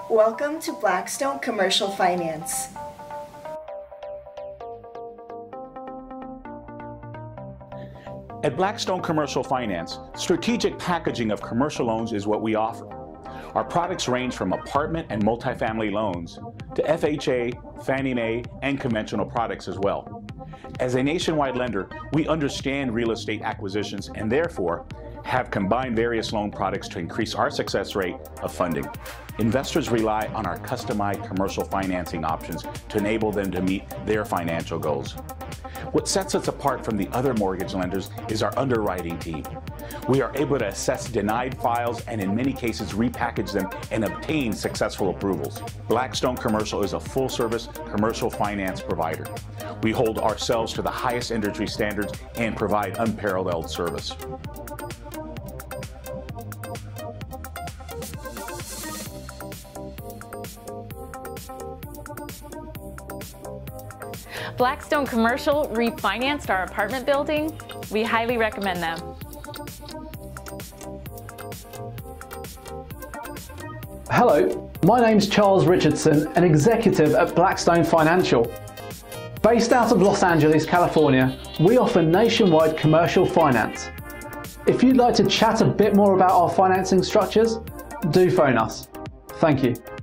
Welcome to Blackstone Commercial Finance. At Blackstone Commercial Finance, strategic packaging of commercial loans is what we offer. Our products range from apartment and multifamily loans to FHA, Fannie Mae, and conventional products as well. As a nationwide lender, we understand real estate acquisitions and therefore have combined various loan products to increase our success rate of funding. Investors rely on our customized commercial financing options to enable them to meet their financial goals. What sets us apart from the other mortgage lenders is our underwriting team. We are able to assess denied files and in many cases repackage them and obtain successful approvals. Blackstone Commercial is a full-service commercial finance provider. We hold ourselves to the highest industry standards and provide unparalleled service. Blackstone Commercial refinanced our apartment building. We highly recommend them. Hello, my name's Charles Richardson, an executive at Blackstone Financial. Based out of Los Angeles, California, we offer nationwide commercial finance. If you'd like to chat a bit more about our financing structures, do phone us. Thank you.